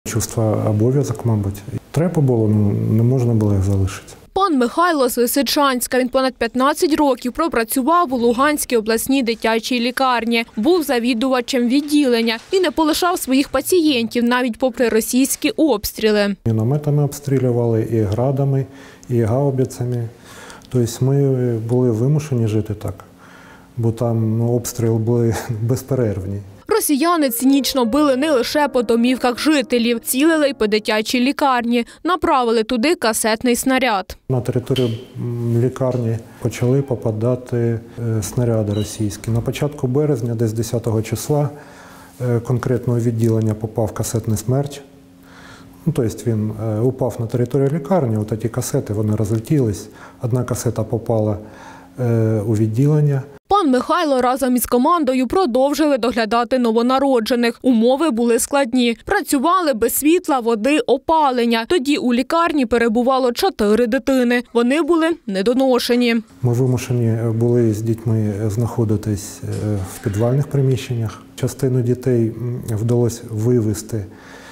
Чувство обов'язок, мабуть. Треба було, не можна було їх залишити. Пан Михайло з Лисичанська. Він понад 15 років пропрацював у Луганській обласній дитячій лікарні. Був завідувачем відділення і не полишав своїх пацієнтів, навіть попри російські обстріли. Мінометами обстрілювали, і градами, і гаубицями. Тобто ми були вимушені жити так, бо там обстріли були безперервні. Росіяни цинічно били не лише по домівках жителів, цілили й по дитячій лікарні. Направили туди касетний снаряд. На територію лікарні почали попадати снаряди російські. На початку березня, десь 10 числа, конкретного відділення попав касетний смерч. Тобто він упав на територію лікарні, от ці касети, вони розлетілись. Одна касета попала у відділення. Пан Михайло разом із командою продовжили доглядати новонароджених. Умови були складні. Працювали без світла, води, опалення. Тоді у лікарні перебувало 4 дитини. Вони були недоношені. Ми вимушені були з дітьми знаходитись в підвальних приміщеннях. Частину дітей вдалося вивезти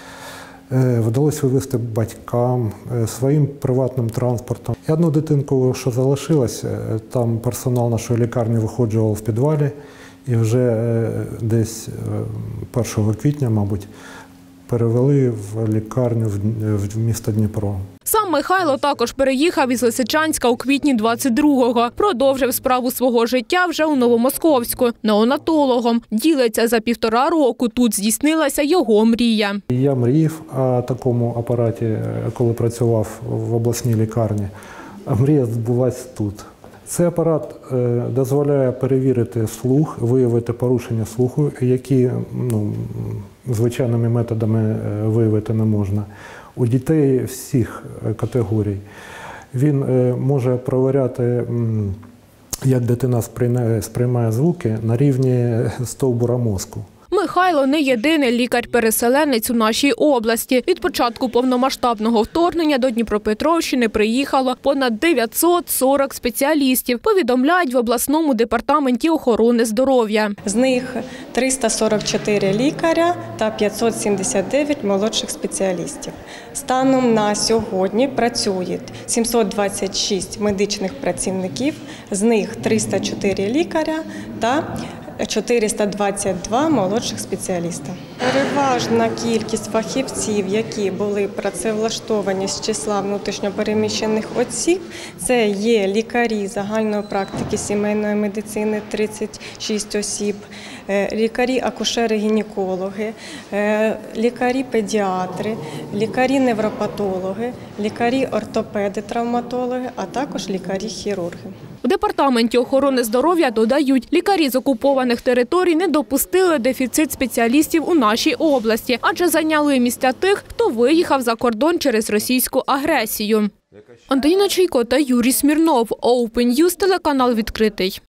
батькам, своїм приватним транспортом. І одну дитинку, що залишилась, там персонал нашої лікарні виходжував в підвалі і вже десь 1 квітня, мабуть, перевели в лікарню в місто Дніпро. Сам Михайло також переїхав із Лисичанська у квітні 22-го. Продовжив справу свого життя вже у Новомосковську, неонатологом. Ділиться, за 1,5 року тут здійснилася його мрія. Я мріяв о такому апараті, коли працював в обласній лікарні. А мрія збулась тут. Цей апарат дозволяє перевірити слух, виявити порушення слуху, які звичайними методами виявити не можна. У дітей всіх категорій. Він може перевіряти, як дитина сприймає звуки на рівні стовбура мозку. Михайло не єдиний лікар-переселенець у нашій області. Від початку повномасштабного вторгнення до Дніпропетровщини приїхало понад 940 спеціалістів, повідомляють в обласному департаменті охорони здоров'я. З них 344 лікаря та 579 молодших спеціалістів. Станом на сьогодні працює 726 медичних працівників, з них 304 лікаря та 422 молодших спеціаліста. Переважна кількість фахівців, які були працевлаштовані з числа внутрішньопереміщених осіб, це є лікарі загальної практики сімейної медицини – 36 осіб, лікарі-акушери-гінекологи, лікарі-педіатри, лікарі-невропатологи, лікарі-ортопеди-травматологи, а також лікарі-хірурги. В департаменті охорони здоров'я додають, лікарі з окупованих територій не допустили дефіцит спеціалістів у нашій області, адже зайняли місця тих, хто виїхав за кордон через російську агресію. Антоніна Чайко та Юрій Смірнов. Open News, телеканал «Відкритий».